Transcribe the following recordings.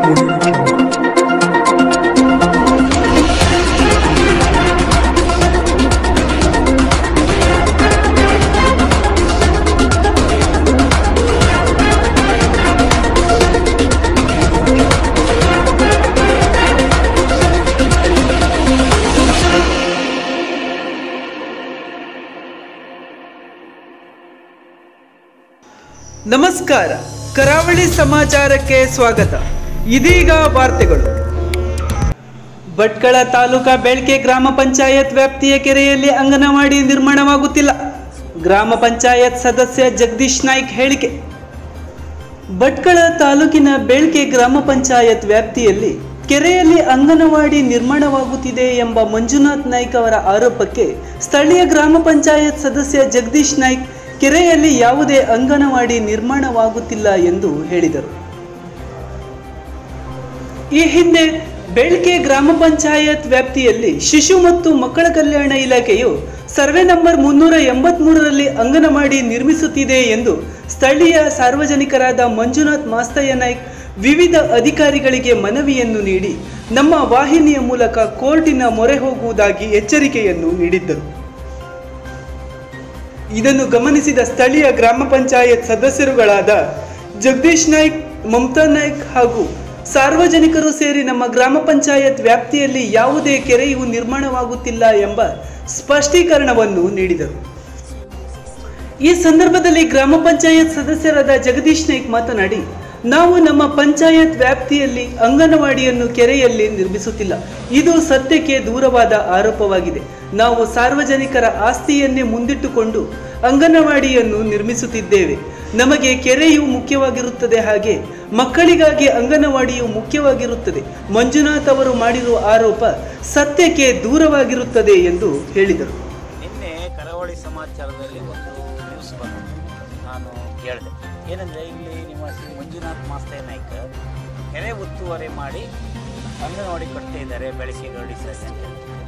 ನಮಸ್ಕಾರ, ಕರಾವಳಿ ಸಮಾಚಾರಕ್ಕೆ ಸ್ವಾಗತ. ಇದೀಗ ವಾರ್ತೆಗಳು. ಭಟ್ಕಳ ತಾಲೂಕಾ ಬೆಳ್ಕೆ ಗ್ರಾಮ ಪಂಚಾಯತ್ ವ್ಯಾಪ್ತಿಯ ಕೆರೆಯಲ್ಲಿ ಅಂಗನವಾಡಿ ನಿರ್ಮಾಣವಾಗುತ್ತಿಲ್ಲ. ಗ್ರಾಮ ಪಂಚಾಯತ್ ಸದಸ್ಯ ಜಗದೀಶ್ ನಾಯ್ಕ್ ಹೇಳಿಕೆ. ಭಟ್ಕಳ ತಾಲೂಕಿನ ಬೆಳ್ಕೆ ಗ್ರಾಮ ಪಂಚಾಯತ್ ವ್ಯಾಪ್ತಿಯಲ್ಲಿ ಕೆರೆಯಲ್ಲಿ ಅಂಗನವಾಡಿ ನಿರ್ಮಾಣವಾಗುತ್ತಿದೆ ಎಂಬ ಮಂಜುನಾಥ್ ನಾಯ್ಕ್ ಅವರ ಆರೋಪಕ್ಕೆ ಸ್ಥಳೀಯ ಗ್ರಾಮ ಪಂಚಾಯತ್ ಸದಸ್ಯ ಜಗದೀಶ್ ನಾಯ್ಕ್ ಕೆರೆಯಲ್ಲಿ ಯಾವುದೇ ಅಂಗನವಾಡಿ ನಿರ್ಮಾಣವಾಗುತ್ತಿಲ್ಲ ಎಂದು ಹೇಳಿದರು. ಈ ಹಿಂದೆ ಬೆಳ್ಕೆ ಗ್ರಾಮ ಪಂಚಾಯತ್ ವ್ಯಾಪ್ತಿಯಲ್ಲಿ ಶಿಶು ಮತ್ತು ಮಕ್ಕಳ ಕಲ್ಯಾಣ ಇಲಾಖೆಯು ಸರ್ವೆ ನಂಬರ್ 383ರಲ್ಲಿ ಅಂಗನವಾಡಿ ನಿರ್ಮಿಸುತ್ತಿದೆ ಎಂದು ಸ್ಥಳೀಯ ಸಾರ್ವಜನಿಕರಾದ ಮಂಜುನಾಥ್ ಮಾಸ್ತಯ್ಯ ನಾಯ್ಕ್ ವಿವಿಧ ಅಧಿಕಾರಿಗಳಿಗೆ ಮನವಿಯನ್ನು ನೀಡಿ ನಮ್ಮ ವಾಹಿನಿಯ ಮೂಲಕ ಕೋರ್ಟಿನ ಮೊರೆ ಹೋಗುವುದಾಗಿ ಎಚ್ಚರಿಕೆಯನ್ನು ನೀಡಿದ್ದರು. ಇದನ್ನು ಗಮನಿಸಿದ ಸ್ಥಳೀಯ ಗ್ರಾಮ ಪಂಚಾಯತ್ ಸದಸ್ಯರುಗಳಾದ ಜಗದೀಶ್ ನಾಯ್ಕ್, ಮಮತಾ ನಾಯ್ಕ್ ಹಾಗೂ ಸಾರ್ವಜನಿಕರು ಸೇರಿ ನಮ್ಮ ಗ್ರಾಮ ಪಂಚಾಯತ್ ವ್ಯಾಪ್ತಿಯಲ್ಲಿ ಯಾವುದೇ ಕೆರೆಯು ನಿರ್ಮಾಣವಾಗುತ್ತಿಲ್ಲ ಎಂಬ ಸ್ಪಷ್ಟೀಕರಣವನ್ನು ನೀಡಿದರು. ಈ ಸಂದರ್ಭದಲ್ಲಿ ಗ್ರಾಮ ಪಂಚಾಯತ್ ಸದಸ್ಯರಾದ ಜಗದೀಶ್ ನಾಯ್ಕ್ ಮಾತನಾಡಿ, ನಾವು ನಮ್ಮ ಪಂಚಾಯತ್ ವ್ಯಾಪ್ತಿಯಲ್ಲಿ ಅಂಗನವಾಡಿಯನ್ನು ಕೆರೆಯಲ್ಲಿ ನಿರ್ಮಿಸುತ್ತಿಲ್ಲ. ಇದು ಸತ್ಯಕ್ಕೆ ದೂರವಾದ ಆರೋಪವಾಗಿದೆ. ನಾವು ಸಾರ್ವಜನಿಕರ ಆಸ್ತಿಯನ್ನೇ ಮುಂದಿಟ್ಟುಕೊಂಡು ಅಂಗನವಾಡಿಯನ್ನು ನಿರ್ಮಿಸುತ್ತಿದ್ದೇವೆ. ನಮಗೆ ಕೆರೆಯು ಮುಖ್ಯವಾಗಿರುತ್ತದೆ, ಹಾಗೆ ಮಕ್ಕಳಿಗಾಗಿ ಅಂಗನವಾಡಿಯು ಮುಖ್ಯವಾಗಿರುತ್ತದೆ. ಮಂಜುನಾಥ್ ಅವರು ಮಾಡಿರುವ ಆರೋಪ ಸತ್ಯಕ್ಕೆ ದೂರವಾಗಿರುತ್ತದೆ ಎಂದು ಹೇಳಿದರು. ನಿನ್ನೆ ಕರಾವಳಿ ಸಮಾಚಾರದಲ್ಲಿ ಒಂದು ನ್ಯೂಸ್ ಬಂತು, ನಾನು ಕೇಳಿದೆ. ಏನಂದರೆ ಇಲ್ಲಿ ನಿವಾಸಿ ಮಂಜುನಾಥ್ ಮಾಸ್ತಯ್ಯ ನಾಯ್ಕ ಕೆರೆ ಒತ್ತುವರಿ ಮಾಡಿ ಅಂಗನವಾಡಿ ಕಟ್ತಾ ಇದ್ದಾರೆ ಬೆಳಗ್ಗೆ ಗರಡಿ ಸೆಂಟರ್.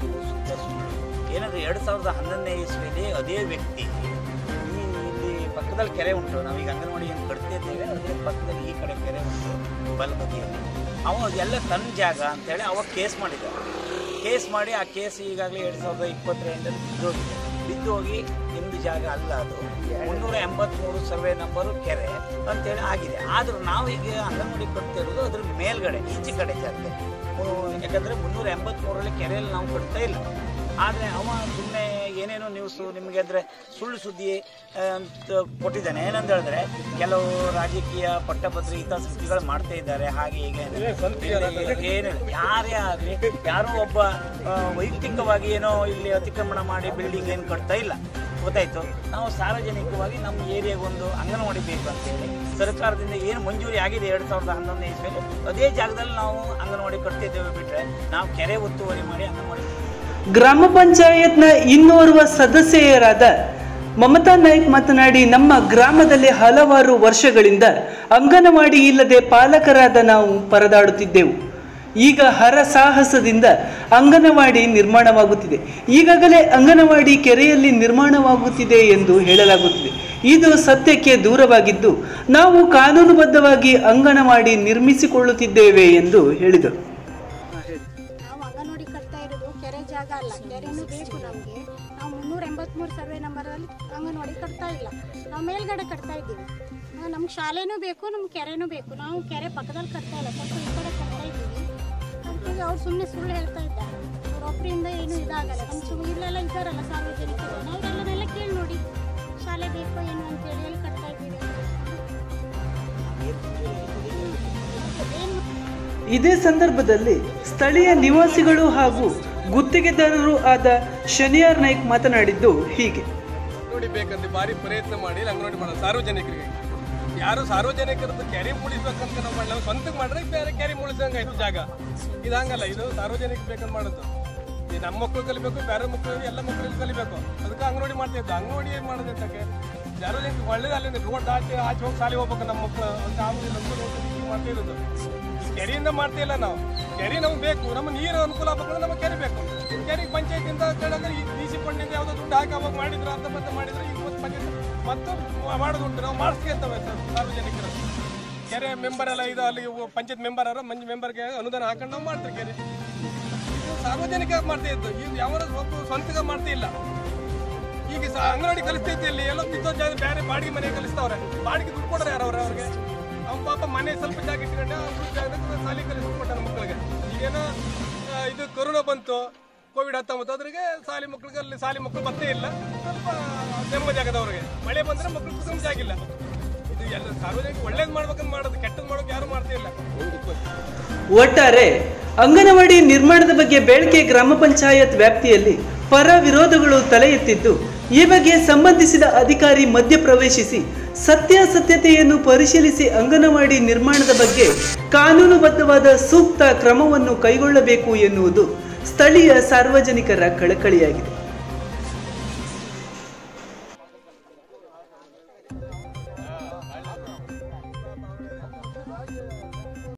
ಏನಂದರೆ 2011ನೇ ಇಸ್ವಿಯಲ್ಲಿ ಅದೇ ವ್ಯಕ್ತಿ ಇಲ್ಲಿ ಪಕ್ಕದಲ್ಲಿ ಕೆರೆ ಉಂಟು, ನಾವೀಗ ಅಂಗನವಾಡಿ ಏನು ಕಟ್ತಾ ಇದ್ದೇವೆ ಅದೇ ಪಕ್ಕದಲ್ಲಿ ಈ ಕಡೆ ಕೆರೆ ಉಂಟು ಬಲಬದಿಯಲ್ಲಿ. ಅವ ಎಲ್ಲ ತನ್ನ ಜಾಗ ಅಂತೇಳಿ ಅವಾಗ ಕೇಸ್ ಮಾಡಿದ್ದಾರೆ. ಕೇಸ್ ಮಾಡಿ ಆ ಕೇಸ್ ಈಗಾಗಲೇ 2022ರಲ್ಲಿ ಬಿದ್ದು ಹೋಗಿ ನಿಮ್ಮದು ಜಾಗ ಅಲ್ಲ, ಅದು 383 ಸರ್ವೆ ನಂಬರು ಕೆರೆ ಅಂತೇಳಿ ಆಗಿದೆ. ಆದರೂ ನಾವೀಗ ಅಂಗನವಾಡಿ ಕಟ್ತಾ ಇರೋದು ಅದ್ರ ಮೇಲ್ಗಡೆ ಈಚೆ ಕಡೆ ಜಾಗ. ಯಾಕಂದರೆ 383ರಲ್ಲಿ ಕೆರೆಯಲ್ಲಿ ನಾವು ಕಟ್ತಾ ಇಲ್ಲ. ಆದರೆ ಅವ ಸುಮ್ಮನೆ ಏನೇನೋ ನ್ಯೂಸು ನಿಮಗೆ ಅಂದರೆ ಸುಳ್ಳು ಸುದ್ದಿ ಅಂತ ಕೊಟ್ಟಿದ್ದಾನೆ. ಏನಂತ ಹೇಳಿದ್ರೆ ಕೆಲವು ರಾಜಕೀಯ ಪಟ್ಟಭದ್ರ ಹಿತಾಸಕ್ತಿಗಳು ಮಾಡ್ತಾ ಇದ್ದಾರೆ, ಹಾಗೆ ಹೀಗೆ ಏನಿಲ್ಲ. ಯಾರೇ ಆಗಲಿ ಯಾರೋ ಒಬ್ಬ ವೈಯಕ್ತಿಕವಾಗಿ ಏನೋ ಇಲ್ಲಿ ಅತಿಕ್ರಮಣ ಮಾಡಿ ಬಿಲ್ಡಿಂಗ್ ಏನು ಕಟ್ತಾ ಇಲ್ಲ, ಗೊತ್ತಾಯಿತು. ನಾವು ಸಾರ್ವಜನಿಕವಾಗಿ ನಮ್ಮ ಏರಿಯಾಗೆ ಒಂದು ಅಂಗನವಾಡಿ ಬೇಕು ಅಂತೇಳಿ ಸರ್ಕಾರದಿಂದ ಏನು ಮಂಜೂರಿ ಆಗಿದೆ 2011ನೇ ಇಸ್ವಿಯಲ್ಲಿ ಅದೇ ಜಾಗದಲ್ಲಿ ನಾವು ಅಂಗನವಾಡಿ ಕಟ್ತಿದ್ದೇವೆ. ಬಿಟ್ಟರೆ ನಾವು ಕೆರೆ ಒತ್ತುವರಿ ಮಾಡಿ ಅಂಗನವಾಡಿ. ಗ್ರಾಮ ಪಂಚಾಯತ್ನ ಇನ್ನೋರ್ವ ಸದಸ್ಯರಾದ ಮಮತಾ ನಾಯ್ಕ್ ಮಾತನಾಡಿ, ನಮ್ಮ ಗ್ರಾಮದಲ್ಲಿ ಹಲವಾರು ವರ್ಷಗಳಿಂದ ಅಂಗನವಾಡಿ ಇಲ್ಲದೆ ಪಾಲಕರಾದ ನಾವು ಪರದಾಡುತ್ತಿದ್ದೆವು. ಈಗ ಹರಸಾಹಸದಿಂದ ಅಂಗನವಾಡಿ ನಿರ್ಮಾಣವಾಗುತ್ತಿದೆ. ಈಗಾಗಲೇ ಅಂಗನವಾಡಿ ಕೆರೆಯಲ್ಲಿ ನಿರ್ಮಾಣವಾಗುತ್ತಿದೆ ಎಂದು ಹೇಳಲಾಗುತ್ತಿದೆ. ಇದು ಸತ್ಯಕ್ಕೆ ದೂರವಾಗಿದ್ದು ನಾವು ಕಾನೂನುಬದ್ಧವಾಗಿ ಅಂಗನವಾಡಿ ನಿರ್ಮಿಸಿಕೊಳ್ಳುತ್ತಿದ್ದೇವೆ ಎಂದು ಹೇಳಿದರು. ಜಾಗ ಅಲ್ಲ, ಕೆರೆನೂ ಬೇಕು ನಮಗೆ. ನಾವು 383 ಸರ್ವೆ ನಂಬರಲ್ಲಿ ಅಂಗನವಾಡಿ ಕಟ್ತಾ ಇಲ್ಲ, ನಾವು ಮೇಲ್ಗಡೆ ಕಟ್ತಾ ಇದ್ದೀವಿ. ನಮ್ಗೆ ಶಾಲೆನೂ ಬೇಕು, ನಮ್ಗೆ ಕೆರೆನೂ ಬೇಕು. ನಾವು ಕೆರೆ ಪಕ್ಕದಲ್ಲಿ ಕಟ್ತಾ ಇಲ್ಲ, ಸ್ವಲ್ಪ ಈ ಕಡೆ ಕಟ್ತಾ ಇದ್ದೀವಿ. ಅದಕ್ಕೆ ಅವ್ರು ಸುಮ್ಮನೆ ಸುಳ್ಳು ಹೇಳ್ತಾ ಇದ್ದಾರೆ. ಅವ್ರೊಬ್ಬರಿಂದ ಏನೂ ಇದಾಗಲ್ಲ. ನಮ್ಮ ಇಲ್ಲೆಲ್ಲ ಇದ್ದಾರಲ್ಲ ಸಾರ್ವಜನಿಕರು, ನಾವು ಎಲ್ಲನೆಲ್ಲ ಕೇಳಿ ನೋಡಿ ಶಾಲೆ ಬೇಕು ಏನು ಅಂತೇಳಿ ಎಲ್ಲಿ ಕಟ್ತಾ ಇದ್ದೀವಿ. ಇದೇ ಸಂದರ್ಭದಲ್ಲಿ ಸ್ಥಳೀಯ ನಿವಾಸಿಗಳು ಹಾಗೂ ಗುತ್ತಿಗೆದಾರರು ಆದ ಶನಿಯಾರ್ ನಾಯ್ಕ್ ಮಾತನಾಡಿದ್ದು ಹೀಗೆ. ನೋಡಿ ಬೇಕಂದ್ರೆ ಭಾರಿ ಪ್ರಯತ್ನ ಮಾಡಿ ಅಂಗನವಾಡಿ ಮಾಡೋದು ಸಾರ್ವಜನಿಕರಿಗೆ. ಯಾರು ಸಾರ್ವಜನಿಕರದ್ದು ಕೆರೆ ಮುಳಿಸ್ಬೇಕಂತ ನಾವು ಮಾಡಲ್ಲ, ಸ್ವಂತಕ್ಕೆ ಮಾಡ್ರೆ ಬೇರೆ ಕೆರೆ ಮುಳಿಸಂಗೆ ಆಯ್ತು ಜಾಗ. ಇದು ಹಂಗಲ್ಲ, ಇದು ಸಾರ್ವಜನಿಕ ಬೇಕಂತ ಮಾಡೋದು. ಈ ನಮ್ಮ ಮಕ್ಕಳು ಕಲಿಬೇಕು, ಬೇರೆ ಮಕ್ಕಳು ಎಲ್ಲ ಮಕ್ಕಳು ಕಲಿಬೇಕು. ಅದಕ್ಕೆ ಅಂಗನವಾಡಿ ಮಾಡ್ತಾ ಇದ್ದು. ಅಂಗನವಾಡಿ ಏನು ಮಾಡೋದು ಅಂತಕ್ಕೆ ಸಾರ್ವಜನಿಕ ಒಳ್ಳೇದು. ಅಲ್ಲಿ ರೋಡ್ ಆಚೆ ಹೋಗಿ ಶಾಲೆ ಹೋಗ್ಬೇಕು ನಮ್ಮ ಮಕ್ಕಳು ಅಂತ ಆಗುದಿಲ್ಲ. ಮಾಡ್ತಾ ಇರೋದು ಕೆರೆಯಿಂದ ಮಾಡ್ತಾ ಇಲ್ಲ ನಾವು. ಕೆರೆ ನಮ್ಗೆ ಬೇಕು, ನಮ್ಮ ನೀರು ಅನುಕೂಲ ಆಗ್ಬೇಕಂದ್ರೆ ನಮಗೆ ಕೆರೆ ಬೇಕು. ಕೆರೆಗೆ ಪಂಚಾಯತಿಂದ ಕೇಳಿದ್ರೆ ಈ ಡಿ ಸಿ ಫಂಡಿಂದ ಯಾವುದೋ ದುಡ್ಡು ಹಾಕಿ ಅವಾಗ ಮಾಡಿದ್ರು ಅಂತ ಮತ್ತೆ ಮಾಡಿದ್ರು. ಈಗ ಮತ್ತೆ ಮಾಡೋದುಂಟು, ನಾವು ಮಾಡಿಸ್ಕೊಳ್ತೇವೆ ಸಾರ್ವಜನಿಕರು. ಕೆರೆ ಮೆಂಬರ್ ಎಲ್ಲ ಇದು ಅಲ್ಲಿ ಪಂಚಾಯತ್ ಮೆಂಬರ್ ಅವರ ಮಂಜು ಮೆಂಬರ್ಗೆ ಅನುದಾನ ಹಾಕೊಂಡು ನಾವು ಮಾಡ್ತೀವಿ ಕೆರೆ. ಇದು ಸಾರ್ವಜನಿಕ ಮಾಡ್ತಾ ಇದ್ದು, ಈಗ ಯಾವ ಸ್ವಂತಗ ಮಾಡ್ತಾ ಇಲ್ಲ. ಈಗ ಅಂಗನವಾಡಿ ಕಲಿಸ್ತೈತಿ ಇಲ್ಲಿ ಎಲ್ಲೋ ಕಿತ್ತೋ ಜಾಗ ಬೇರೆ ಬಾಡಿಗೆ ಮನೆ ಕಲಿಸ್ತಾವ್ರೆ. ಬಾಡಿಗೆ ದುಡ್ಡು ಕೊಡ್ರೆ ಯಾರವ್ರೆ ಅವ್ರಿಗೆ? ಅವ್ನ ಪಾಪ ಮನೆ ಸ್ವಲ್ಪ ಜಾಗ ಇಟ್ಕೊಂಡೆ ಜಾಗದಾಗ ಶಾಲೆ ಕಲಿಸ್ಕೊಟ್ಟಾರ ಮಕ್ಕಳಿಗೆ. ಈಗೇನೋ ಇದು ಕೊರೋನಾ ಬಂತು, ಕೋವಿಡ್-19, ಅದ್ರಿಗೆ ಶಾಲೆ ಮಕ್ಕಳಿಗೆ ಅಲ್ಲಿ ಶಾಲೆ ಮಕ್ಕಳು ಬತ್ತೇ ಇಲ್ಲ. ಸ್ವಲ್ಪ ನೆಮ್ಮದಿ ಆಗದವ್ರಿಗೆ. ಮಳೆ ಬಂದ್ರೆ ಮಕ್ಕಳು ಕುಟುಂಬ ಜಾಗಿಲ್ಲ. ಇದು ಎಲ್ಲ ಸಾರ್ವಜನಿಕ ಒಳ್ಳೇದು ಮಾಡ್ಬೇಕಂತ ಮಾಡೋದು, ಕೆಟ್ಟದ್ದು ಮಾಡೋಕೆ ಯಾರು ಮಾಡ್ತಾ ಇಲ್ಲ. ಒಟ್ಟಾರೆ ಅಂಗನವಾಡಿ ನಿರ್ಮಾಣದ ಬಗ್ಗೆ ಬೇಳ್ಕೆ ಗ್ರಾಮ ಪಂಚಾಯತ್ ವ್ಯಾಪ್ತಿಯಲ್ಲಿ ಪರ ವಿರೋಧಗಳು ತಲೆ ಎತ್ತಿದ್ದು, ಈ ಬಗ್ಗೆ ಸಂಬಂಧಿಸಿದ ಅಧಿಕಾರಿ ಮಧ್ಯಪ್ರವೇಶಿಸಿ ಸತ್ಯಾಸತ್ಯತೆಯನ್ನು ಪರಿಶೀಲಿಸಿ ಅಂಗನವಾಡಿ ನಿರ್ಮಾಣದ ಬಗ್ಗೆ ಕಾನೂನುಬದ್ಧವಾದ ಸೂಕ್ತ ಕ್ರಮವನ್ನು ಕೈಗೊಳ್ಳಬೇಕು ಎನ್ನುವುದು ಸ್ಥಳೀಯ ಸಾರ್ವಜನಿಕರ ಕಳಕಳಿಯಾಗಿದೆ.